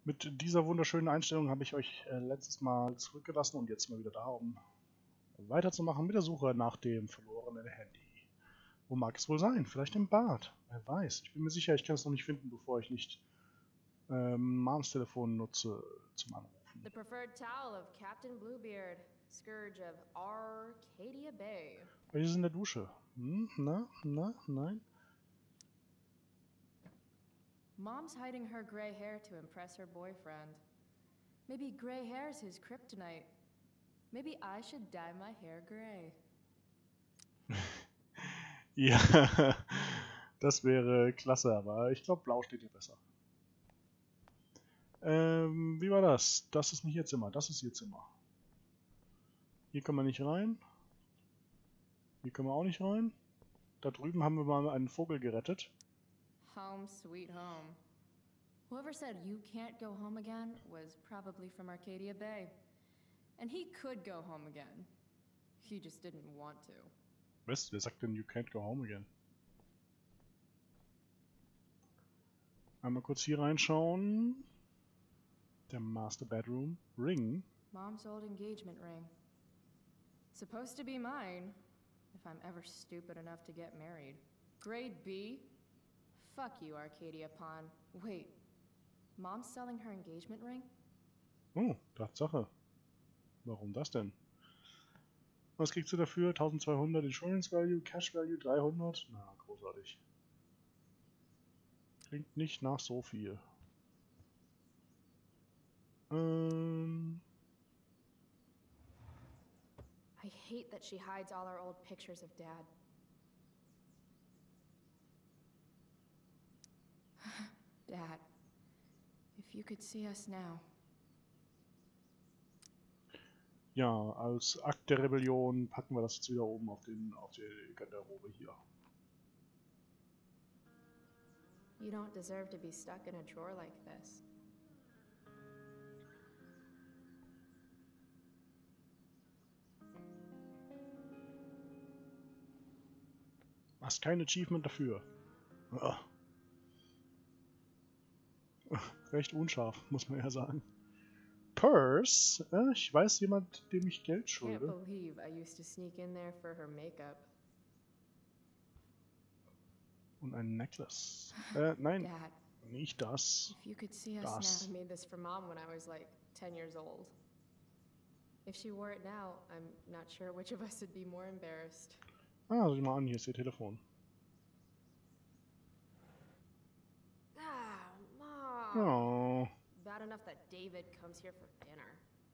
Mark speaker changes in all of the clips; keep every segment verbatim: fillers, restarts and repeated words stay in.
Speaker 1: Mit dieser wunderschönen Einstellung habe ich euch äh, letztes Mal zurückgelassen und jetzt mal wieder da, um weiterzumachen mit der Suche nach dem verlorenen Handy. Wo mag es wohl sein? Vielleicht im Bad. Wer weiß. Ich bin mir sicher, ich kann es noch nicht finden, bevor ich nicht ähm, Moms Telefon nutze zum Anrufen.
Speaker 2: The preferred towel of Captain Bluebeard, Scourge of Arcadia Bay.
Speaker 1: Hier ist in der Dusche. Hm, na, na, nein.
Speaker 2: Mom's hiding her gray hair to impress her boyfriend. Maybe gray hair's his kryptonite. Maybe I should dye my hair gray.
Speaker 1: Ja, das wäre klasse, aber ich glaube, blau steht hier besser. Ähm, wie war das? Das ist nicht ihr Zimmer, das ist ihr Zimmer. Hier können wir nicht rein. Hier können wir auch nicht rein. Da drüben haben wir mal einen Vogel gerettet.
Speaker 2: Home sweet home. Whoever said you can't go home again was probably from Arcadia Bay. And he could go home again. He just didn't want to.
Speaker 1: Was? Wer sagt denn, you can't go home again? Einmal kurz hier reinschauen. Der Master Bedroom. Ring.
Speaker 2: Mom's old engagement ring. Supposed to be mine, if I'm ever stupid enough to get married. Grade B? Fuck you, Arcadia Pawn. Wait, Mom's selling her engagement ring?
Speaker 1: Oh, Tatsache. Warum das denn? Was kriegst du dafür? eintausendzweihundert Insurance Value, Cash Value dreihundert? Na, großartig. Klingt nicht nach so viel. Ähm...
Speaker 2: I hate that she hides all our old pictures of Dad. Dad, if you could see us now.
Speaker 1: Ja, als Akt der Rebellion packen wir das jetzt wieder oben auf, den, auf die Garderobe hier.
Speaker 2: You don't deserve to be stuck in a drawer like this.
Speaker 1: Hast kein Achievement dafür. Ah. Recht unscharf, muss man ja sagen. Purse? Äh, ich weiß jemand, dem ich Geld
Speaker 2: Can't
Speaker 1: schulde.
Speaker 2: believe I used to sneak in there for her makeup.
Speaker 1: Und ein Necklace. Äh, nein,
Speaker 2: Dad,
Speaker 1: nicht das.
Speaker 2: if you could see us
Speaker 1: Das.
Speaker 2: now. I made this for Mom when I was like ten years old. If she wore it now, I'm not sure which of us would be more embarrassed.
Speaker 1: Ah, sieh mal an, hier ist ihr Telefon.
Speaker 2: Ah, Mom.
Speaker 1: Oh.
Speaker 2: Bad enough that David comes here for dinner.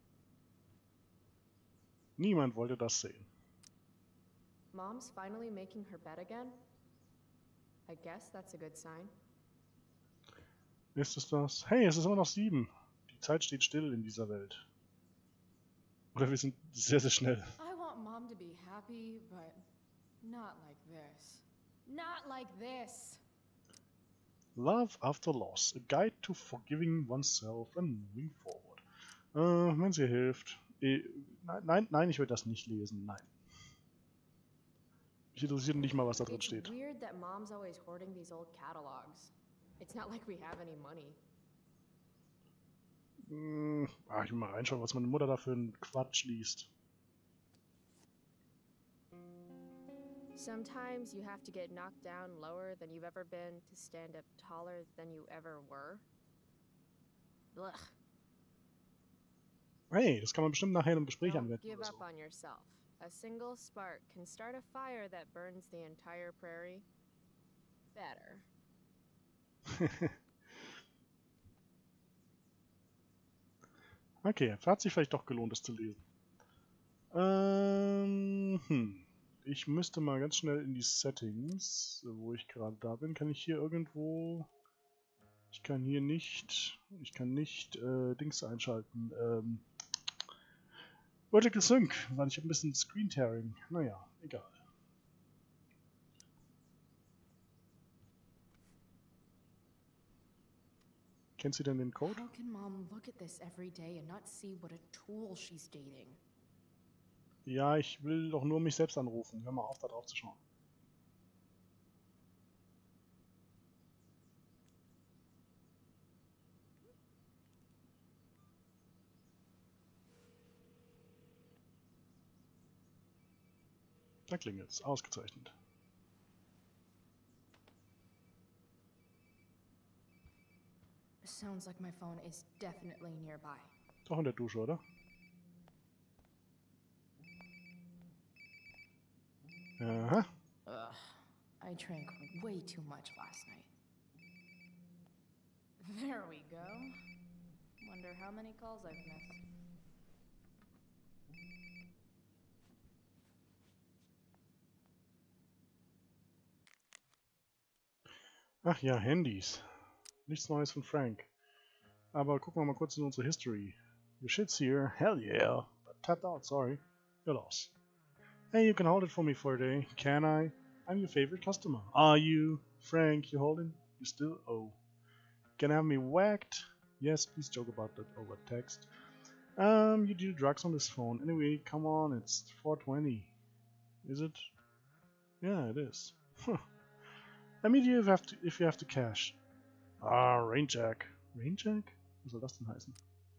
Speaker 1: Niemand wollte das sehen.
Speaker 2: Mom's finally making her bed again? I guess that's a good sign.
Speaker 1: Ist es das? Hey, es ist immer noch sieben. Die Zeit steht still in dieser Welt. Oder wir sind sehr, sehr schnell.
Speaker 2: I want Mom to be happy, but not like this. Not like this!
Speaker 1: Love After Loss. A Guide to Forgiving Oneself and Moving Forward. Äh, wenn sie hilft. Eh, nein, nein, nein, ich will das nicht lesen. Nein. Mich interessiert nicht mal, was da drin
Speaker 2: It's
Speaker 1: steht.
Speaker 2: weird that Mom's always hoarding these old catalogs. It's not like we have any money.
Speaker 1: Hm, ah, ich will mal reinschauen, was meine Mutter da für einen Quatsch liest.
Speaker 2: Sometimes you have to get knocked down lower than you've ever been to stand up taller than you ever were. Blech.
Speaker 1: Hey, das kann man bestimmt nachher in einem Gespräch
Speaker 2: Don't
Speaker 1: anwenden
Speaker 2: give
Speaker 1: oder
Speaker 2: up
Speaker 1: so.
Speaker 2: on yourself. A single spark can start a fire that burns the entire prairie. Better.
Speaker 1: Okay, hat sich vielleicht doch gelohnt, das zu lesen. Ähm, hm. Ich müsste mal ganz schnell in die Settings, wo ich gerade da bin. Kann ich hier irgendwo... Ich kann hier nicht... Ich kann nicht äh, Dings einschalten. Ähm, Vertical Sync, weil ich habe ein bisschen Screen Tearing. Naja, egal. Kennt sie denn den Code?
Speaker 2: How can Mom look at this every day and not see what a tool she's dating?
Speaker 1: Ja, ich will doch nur mich selbst anrufen. Hör mal auf, da drauf zu schauen. Da klingelt's. Ausgezeichnet.
Speaker 2: Sounds like my phone is definitely nearby.
Speaker 1: Doch in der Dusche, oder? Aha.
Speaker 2: Ugh, I drank way too much last night. There we go. Wonder how many calls I've missed.
Speaker 1: Ach ja, Handys. Nichts Neues von Frank. Aber gucken wir mal kurz in unsere History. Your shit's here. Hell yeah. But tapped out, sorry. You're lost. Hey, you can hold it for me for a day. Can I? I'm your favorite customer. Are you? Frank, you holding? You still owe. Can I have me whacked? Yes, please joke about that over text. Um, you deal drugs on this phone. Anyway, come on, it's four twenty. Is it? Yeah, it is. Huh. I meet you if you have to, if you have to cash. Ah, Rainjack. Rainjack? Was soll das denn heißen?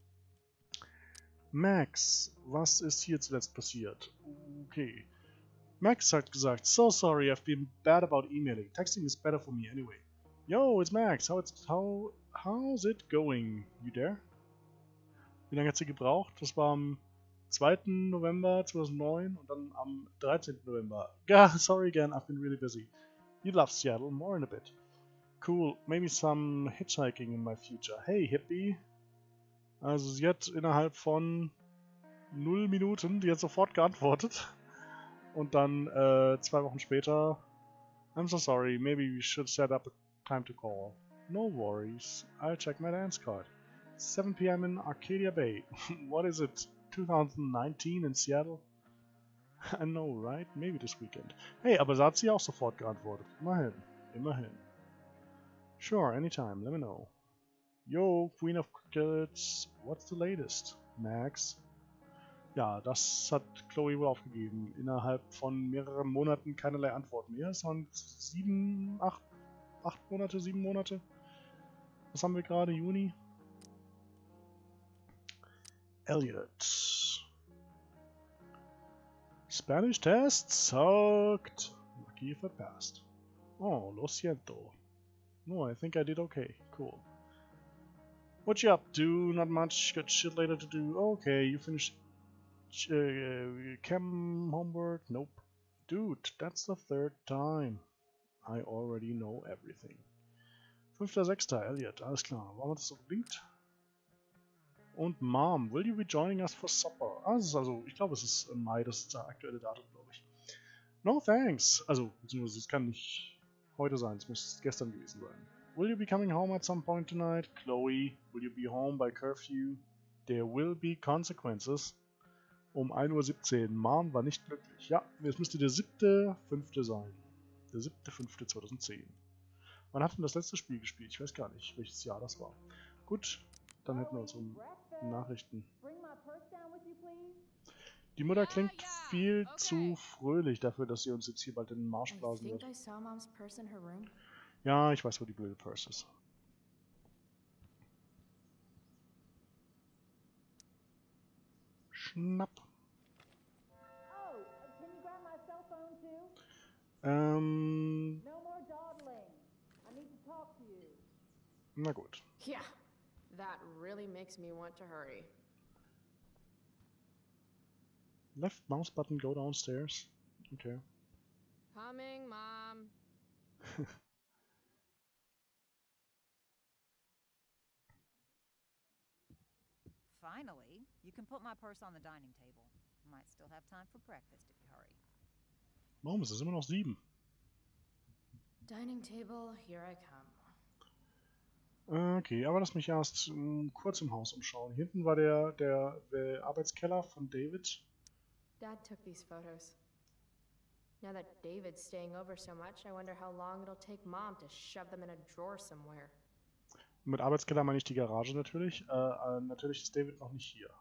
Speaker 1: Max, was ist hier zuletzt passiert? Okay. Max hat gesagt, so sorry, I've been bad about emailing. Texting is better for me anyway. Yo, it's Max. How it's how how's it going? You there? Wie lange hat sie gebraucht? Das war am zweiten November zweitausendneun und dann am dreizehnten November. Yeah, sorry again, I've been really busy. You love Seattle, more in a bit. Cool, maybe some hitchhiking in my future. Hey, Hippie. Also sie hat innerhalb von null Minuten, die hat sofort geantwortet. Und dann äh, zwei Wochen später, I'm so sorry, maybe we should set up a time to call. No worries, I'll check my dance card. seven p m in Arcadia Bay. What is it, two thousand nineteen in Seattle? I know, right? Maybe this weekend. Hey, aber da hat sie auch sofort geantwortet. Immerhin, immerhin. Sure, anytime, let me know. Yo, Queen of Crickets, what's the latest? Max? Ja, das hat Chloe wohl aufgegeben. Innerhalb von mehreren Monaten keinerlei Antworten mehr. Es waren sieben, acht, acht Monate, sieben Monate. Was haben wir gerade? Juni? Elliot. Spanish test sucked. Lucky verpasst. Oh, lo siento. No, I think I did okay. Cool. What you up to? Not much. Got shit later to do. Okay, you finished uh, chem homework? Nope. Dude, that's the third time. I already know everything. Fünfter, sechster, Elliot. Alles klar. Waren wir das so gelingt? Und Mom, will you be joining us for supper? Ah, das ist also, ich glaube, es ist im Mai, das ist das aktuelle Datum, glaube ich. No thanks. Also, beziehungsweise es kann nicht heute sein, es muss gestern gewesen sein. Will you be coming home at some point tonight? Chloe, will you be home by curfew? There will be consequences. Um ein Uhr siebzehn. Mom war nicht glücklich. Ja, es müsste der siebte fünfte sein. Der siebte fünfte zweitausendzehn. Wann hat denn das letzte Spiel gespielt? Ich weiß gar nicht, welches Jahr das war. Gut, dann hätten wir unsere Nachrichten. Die Mutter klingt viel zu fröhlich dafür, dass sie uns jetzt hier bald in den Marsch blasen wird. Ja, ich weiß, wo die blöde Purse ist. Schnapp. Ähm. Na gut.
Speaker 2: Yeah, that really makes me want to hurry.
Speaker 1: Left mouse button, go downstairs. Okay.
Speaker 2: Coming, Mom.
Speaker 3: Finally, you can put my purse on the dining table. Might still have time for breakfast if you hurry.
Speaker 1: Warum ist es immer noch sieben?
Speaker 2: Dining table, here I come.
Speaker 1: Okay, aber lass mich erst um, kurz im Haus umschauen. Hinten war der, der, der Arbeitskeller von David.
Speaker 2: Dad took these photos. Now that David's staying over so much, I wonder how long it'll take Mom to shove them in a drawer somewhere.
Speaker 1: Mit Arbeitskeller meine ich die Garage natürlich. Äh, äh, natürlich ist David noch nicht hier.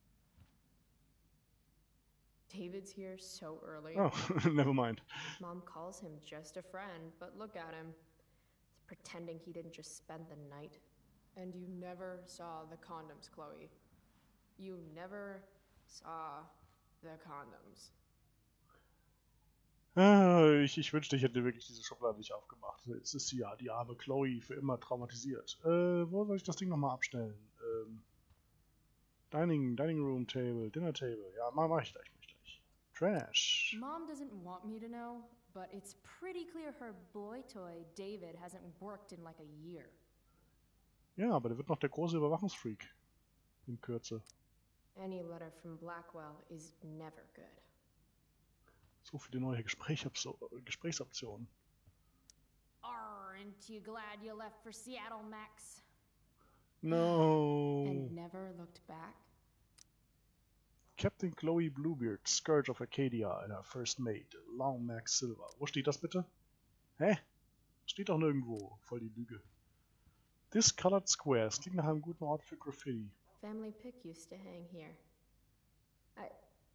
Speaker 2: David's here so early.
Speaker 1: Oh, never mind.
Speaker 2: Mom calls him just a friend, but look at him. He's pretending he didn't just spend the night. And you never saw the condoms, Chloe. You never saw the condoms.
Speaker 1: Äh, ich, ich wünschte, ich hätte wirklich diese Schublade nicht aufgemacht. Es ist ja die arme Chloe für immer traumatisiert. Äh, wo soll ich das Ding nochmal abstellen? Ähm, Dining, Dining Room Table, Dinner Table. Ja, mach, mach ich gleich, mach ich gleich. Trash.
Speaker 2: Mom doesn't want me to know, but it's pretty clear her boy toy, David, hasn't worked in like a year.
Speaker 1: Ja, aber der wird noch der große Überwachungsfreak. In Kürze.
Speaker 2: Any letter from Blackwell is never good.
Speaker 1: So viele neue Gesprächsopso Gesprächsoptionen.
Speaker 2: Aren't you glad you left for Seattle, Max?
Speaker 1: No.
Speaker 2: And never looked back?
Speaker 1: Captain Chloe Bluebeard, Scourge of Arcadia, and her first mate, Long Max Silver. Wo steht das bitte? Hä? Steht doch nirgendwo. Voll die Lüge. Discolored Squares. Klingt nach einem guten Ort für Graffiti.
Speaker 2: Family pic used to hang here. I...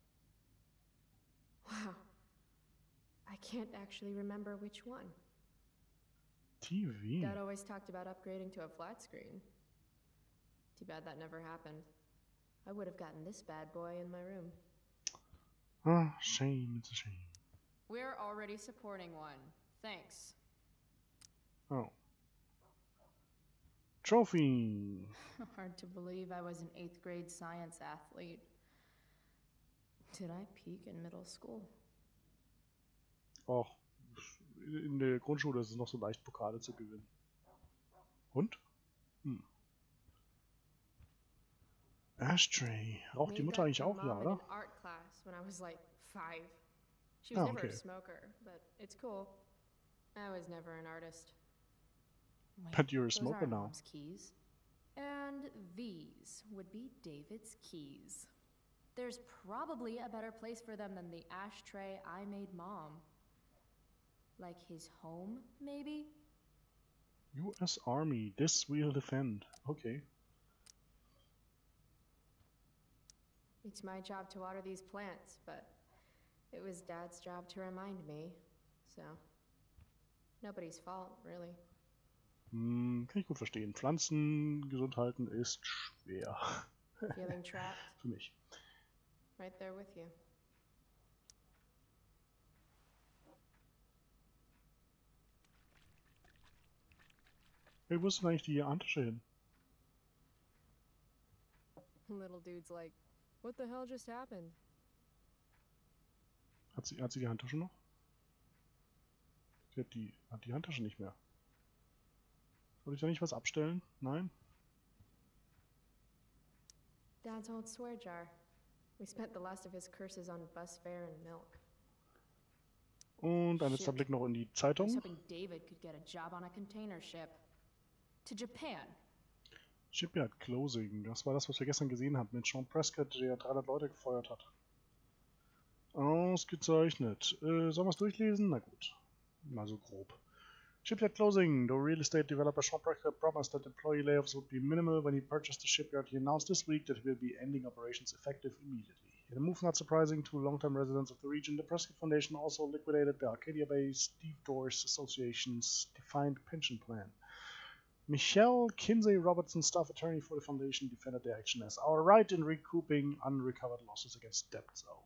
Speaker 2: Wow. I can't actually remember which one.
Speaker 1: T V.
Speaker 2: Dad always talked about upgrading to a flat screen. Too bad that never happened. I would have gotten this bad boy in my room.
Speaker 1: Ah, shame, it's a shame.
Speaker 2: We're already supporting one. Thanks.
Speaker 1: Oh. Trophy.
Speaker 2: Hard to believe I was an eighth grade science athlete. Did I peak in middle school?
Speaker 1: Oh, in der Grundschule ist es noch so leicht, Pokale zu gewinnen. Und? Hm. Ashtray. Raucht die Mutter eigentlich auch, ja, oder?
Speaker 2: Art class when I was like five. She was
Speaker 1: Ah,
Speaker 2: never
Speaker 1: okay.
Speaker 2: a smoker, but it's cool. I was never an artist. Wait,
Speaker 1: But you're a
Speaker 2: those
Speaker 1: smoker
Speaker 2: aren't
Speaker 1: now.
Speaker 2: Mom's keys. And these would be David's keys. There's probably a better place for them than the ashtray I made Mom. Like his home, maybe?
Speaker 1: U S Army, this we'll defend. Okay.
Speaker 2: It's my job to water these plants, but it was Dad's job to remind me, so nobody's fault, really.
Speaker 1: Hm, kann ich gut verstehen. Pflanzen gesund halten ist schwer.
Speaker 2: Feeling trapped?
Speaker 1: Für mich.
Speaker 2: Right there with you.
Speaker 1: Hey, wo ist denn eigentlich die Handtasche hin?
Speaker 2: Little dude's like, what the hell just happened?
Speaker 1: Hat sie, hat sie die Handtasche noch? Sie hat die, hat die Handtasche nicht mehr. Soll ich da nicht was abstellen? Nein?
Speaker 2: Dad's old swear jar. We spent the last of his curses on bus fare and milk.
Speaker 1: Und ein letzter
Speaker 2: Shit.
Speaker 1: Blick noch in die
Speaker 2: I was
Speaker 1: Zeitung.
Speaker 2: hoping David could get a job on a container ship. To Japan.
Speaker 1: Shipyard Closing. Das war das, was wir gestern gesehen haben mit Sean Prescott, der dreihundert Leute gefeuert hat. Ausgezeichnet. Äh, sollen wir es durchlesen? Na gut. Mal so grob. Shipyard Closing. The real estate developer Sean Prescott promised that employee layoffs would be minimal when he purchased the shipyard. He announced this week that he will be ending operations effective immediately. In a move not surprising to long-term residents of the region, the Prescott Foundation also liquidated the Arcadia-based Steve Doors Association's defined pension plan. Michelle Kinsey Robertson, staff attorney for the foundation, defended their action as our right in recouping unrecovered losses against debts owed.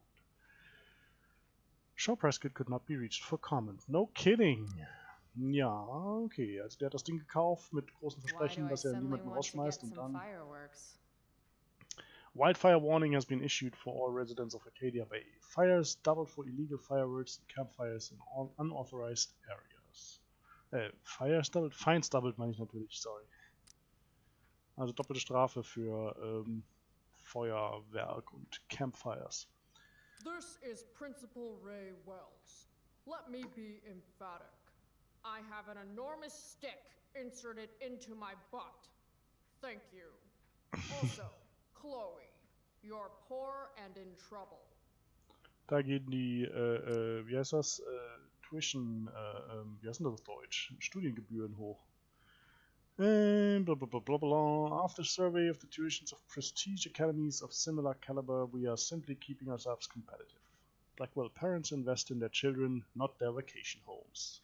Speaker 1: Sean Prescott could not be reached for comment. No kidding. Ja, okay. Also der hat das Ding gekauft mit großen Versprechen, dass er niemanden rausschmeißt und dann...
Speaker 2: Fireworks?
Speaker 1: Wildfire warning has been issued for all residents of Arcadia Bay. Fires doubled for illegal fireworks and campfires in all unauthorized areas. Äh, Fires doubled? Fines doubled meine ich natürlich, sorry. Also doppelte Strafe für ähm, Feuerwerk und Campfires.
Speaker 4: This is Principal Ray Wells. Let me be emphatic. I have an enormous stick inserted into my butt. Thank you. Also, Chloe, you're poor and in trouble.
Speaker 1: Da gehen die, äh, äh, wie heißt das, äh, Tuition, äh, ähm, wie heißt denn das auf Deutsch? Studiengebühren hoch. Ähm, blah, blah, blah, blah, blah. After survey of the tuitions of prestige academies of similar caliber, we are simply keeping ourselves competitive. Blackwell parents invest in their children, not their vacation homes.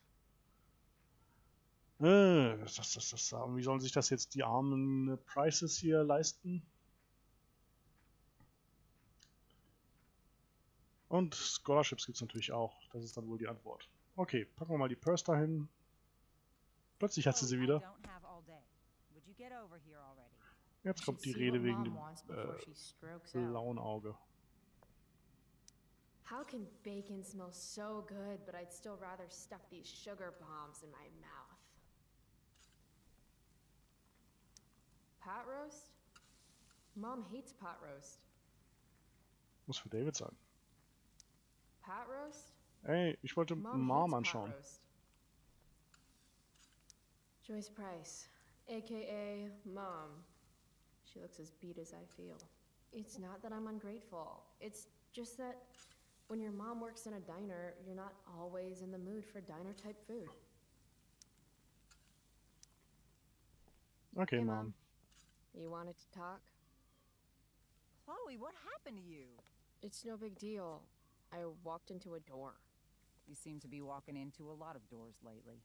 Speaker 1: Äh, was das, das, das sagen? Wie sollen sich das jetzt die armen Prices hier leisten? Und Scholarships gibt es natürlich auch. Das ist dann wohl die Antwort. Okay, packen wir mal die Purse dahin. Plötzlich hat sie sie wieder. Jetzt kommt die Rede wegen dem äh, blauen Auge.
Speaker 2: How can bacon smell so good, but I'd still rather stuff these sugar bombs in my mouth? Pot roast? Mom hates pot roast.
Speaker 1: Muss für David sein.
Speaker 2: Pot roast?
Speaker 1: Ey, ich wollte
Speaker 2: Mom
Speaker 1: Mom
Speaker 2: hates
Speaker 1: anschauen.
Speaker 2: pot roast. Joyce Price, aka Mom. She looks as beat as I feel. It's not that I'm ungrateful. It's just that when your mom works in a diner, you're not always in the mood for diner-type food.
Speaker 1: Okay,
Speaker 2: Hey,
Speaker 1: Mom.
Speaker 2: Mom. You wanted to talk?
Speaker 3: Chloe, what happened to you?
Speaker 2: It's no big deal. I walked into a door.
Speaker 3: You seem to be walking into a lot of doors lately.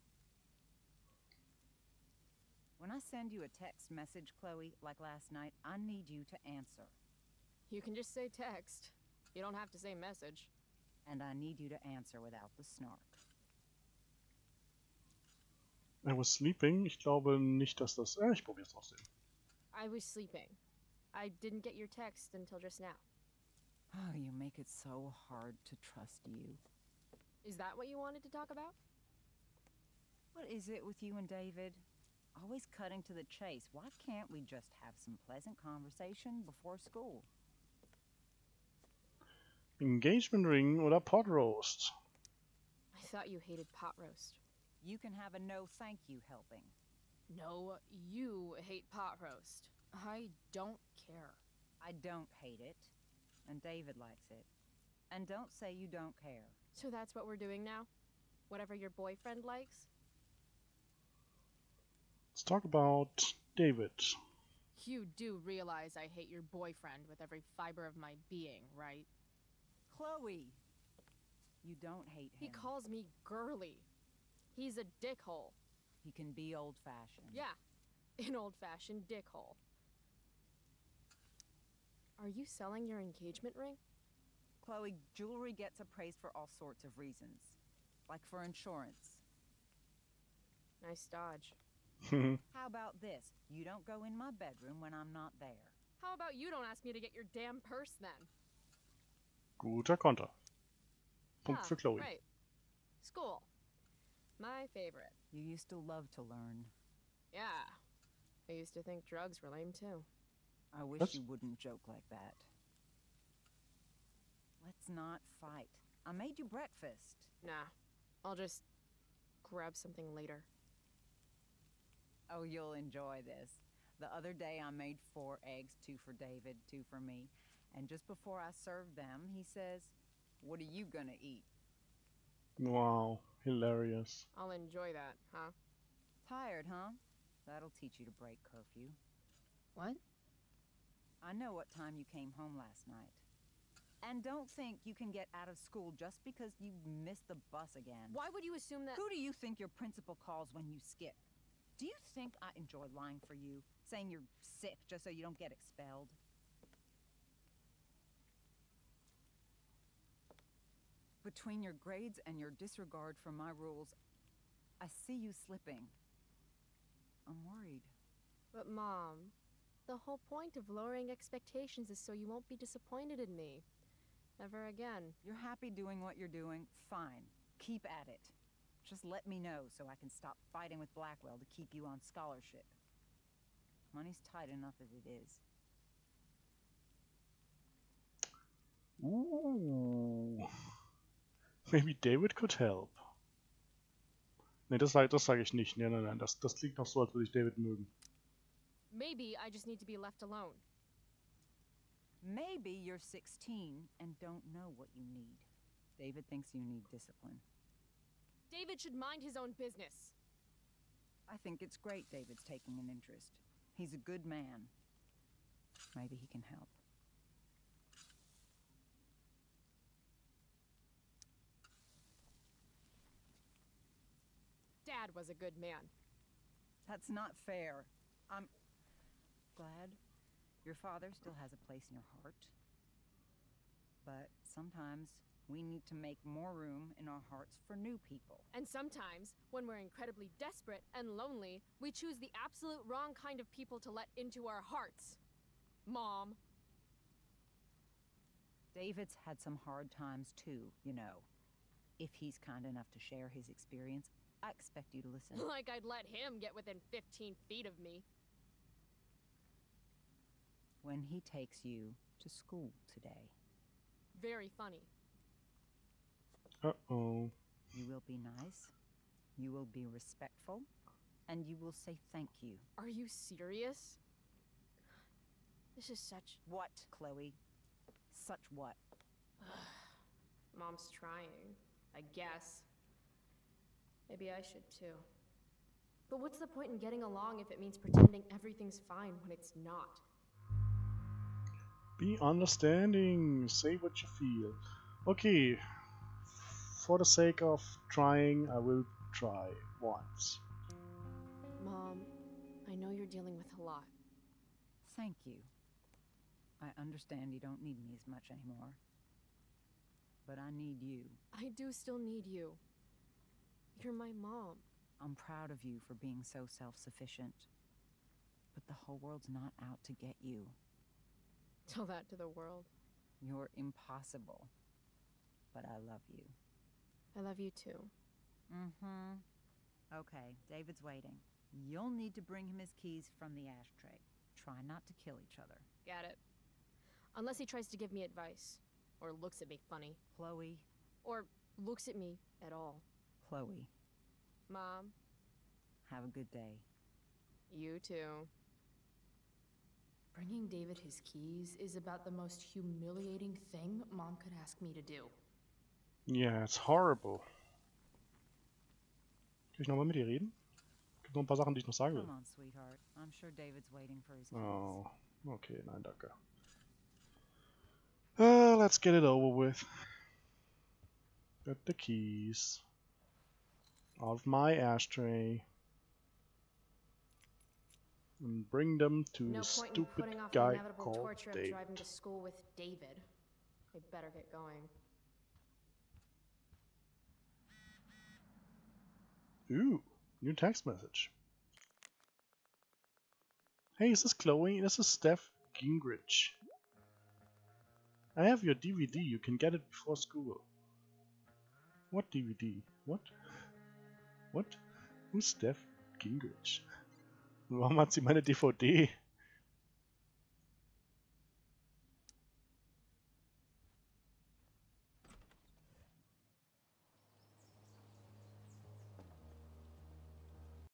Speaker 3: When I send you a text message, Chloe, like last night, I need you to answer.
Speaker 2: You can just say text. You don't have to say message.
Speaker 3: And I need you to answer without the snark.
Speaker 1: I was sleeping. Ich glaube nicht, dass das... Äh, ich probiere es trotzdem.
Speaker 2: I was sleeping. I didn't get your text until just now.
Speaker 3: Oh, you make it so hard to trust you.
Speaker 2: Is that what you wanted to talk about?
Speaker 3: What is it with you and David? Always cutting to the chase. Why can't we just have some pleasant conversation before school?
Speaker 1: Engagement Ring oder Pot Roast?
Speaker 2: I thought you hated pot roast.
Speaker 3: You can have a no thank you helping.
Speaker 2: No, you hate pot roast. I don't care.
Speaker 3: I don't hate it. And David likes it. And don't say you don't care.
Speaker 2: So that's what we're doing now? Whatever your boyfriend likes?
Speaker 1: Let's talk about David.
Speaker 2: You do realize I hate your boyfriend with every fiber of my being, right?
Speaker 3: Chloe! You don't hate him.
Speaker 2: He calls me girly. He's a dickhole.
Speaker 3: He can be old-fashioned.
Speaker 2: Yeah, an old-fashioned dickhole. Are you selling your engagement ring?
Speaker 3: Chloe, jewelry gets appraised for all sorts of reasons. Like for insurance.
Speaker 2: Nice dodge.
Speaker 3: How about this? You don't go in my bedroom when I'm not there.
Speaker 2: How about you don't ask me to get your damn purse then?
Speaker 1: Guter Konter. Punkt
Speaker 2: Ah,
Speaker 1: für Chloe.
Speaker 2: Right. School. My favorite.
Speaker 3: You used to love to learn.
Speaker 2: Yeah. I used to think drugs were lame too.
Speaker 3: I wish
Speaker 1: That's-
Speaker 3: you wouldn't joke like that. Let's not fight. I made you breakfast.
Speaker 2: Nah. I'll just grab something later.
Speaker 3: Oh, you'll enjoy this. The other day I made four eggs, two for David, two for me. And just before I served them, he says, "What are you gonna eat?"
Speaker 1: Wow, hilarious.
Speaker 2: I'll enjoy that, huh?
Speaker 3: Tired, huh? That'll teach you to break curfew.
Speaker 2: What?
Speaker 3: I know what time you came home last night. And don't think you can get out of school just because you missed the bus again.
Speaker 2: Why would you assume that?
Speaker 3: Who do you think your principal calls when you skip? Do you think I enjoy lying for you? Saying you're sick just so you don't get expelled? Between your grades and your disregard for my rules, I see you slipping. I'm worried.
Speaker 2: But Mom, the whole point of lowering expectations is so you won't be disappointed in me. Ever again.
Speaker 3: You're happy doing what you're doing? Fine. Keep at it. Just let me know so I can stop fighting with Blackwell to keep you on scholarship. Money's tight enough as it is.
Speaker 1: Ooh. Maybe David could help. Ne, das, sag- das sage ich nicht. Nein, nein, nein. Das, das klingt noch so, als würde ich David mögen.
Speaker 2: Maybe I just need to be left alone.
Speaker 3: Maybe you're sixteen and don't know what you need. David thinks you need discipline.
Speaker 2: David should mind his own business.
Speaker 3: I think it's great David's taking an interest. He's a good man. Maybe he can help.
Speaker 2: Dad was a good man.
Speaker 3: That's not fair. I'm glad your father still has a place in your heart. But sometimes We need to make more room in our hearts for new people.
Speaker 4: And sometimes, when we're incredibly desperate and lonely, we choose the absolute wrong kind of people to let into our hearts. Mom.
Speaker 3: David's had some hard times too, you know. If he's kind enough to share his experience, I expect you to listen.
Speaker 4: Like I'd let him get within fifteen feet of me.
Speaker 3: When he takes you to school today,
Speaker 4: Very funny.
Speaker 1: Uh-oh.
Speaker 3: you will be nice, you will be respectful, and you will say thank you.
Speaker 4: Are you serious? This is such...
Speaker 3: What, Chloe? Such what?
Speaker 4: Mom's trying, I guess. Maybe I should too. But what's the point in getting along if it means pretending everything's fine when it's not?
Speaker 1: Be understanding. Say what you feel. Okay. For the sake of trying, I will try once.
Speaker 4: Mom, I know you're dealing with a lot.
Speaker 3: Thank you. I understand you don't need me as much anymore. But I need you.
Speaker 4: I do still need you. You're my mom.
Speaker 3: I'm proud of you for being so self-sufficient. But the whole world's not out to get you.
Speaker 4: Tell that to the world.
Speaker 3: You're impossible. But I love you.
Speaker 4: I love you too.
Speaker 3: Mm-hmm. Okay, David's waiting. You'll need to bring him his keys from the ashtray. Try not to kill each other.
Speaker 4: Got it. Unless he tries to give me advice. Or looks at me funny.
Speaker 3: Chloe.
Speaker 4: Or looks at me at all.
Speaker 3: Chloe.
Speaker 4: Mom,
Speaker 3: Have a good day.
Speaker 4: you too.
Speaker 2: Bringing David his keys is about the most humiliating thing Mom could ask me to do.
Speaker 1: Ja, it's horrible. Kann ich nochmal mit dir reden? Gibt noch ein paar Sachen, die ich noch sagen will.
Speaker 3: Come on, sweetheart. I'm sure David's waiting for his keys.
Speaker 1: Oh, okay, nein, danke. Uh, let's get it over with. Get the keys out of my ashtray and bring them to
Speaker 4: No
Speaker 1: the
Speaker 4: point in
Speaker 1: stupid
Speaker 4: putting off the
Speaker 1: guy
Speaker 4: inevitable
Speaker 1: called
Speaker 4: torture of
Speaker 1: David.
Speaker 4: driving to school with David. I better get going.
Speaker 1: Ooh, new text message. Hey, is this Chloe? This is Steph Gingrich. I have your D V D. You can get it before school. What D V D? What? What? Who's Steph Gingrich? Warum hat sie meine D V D?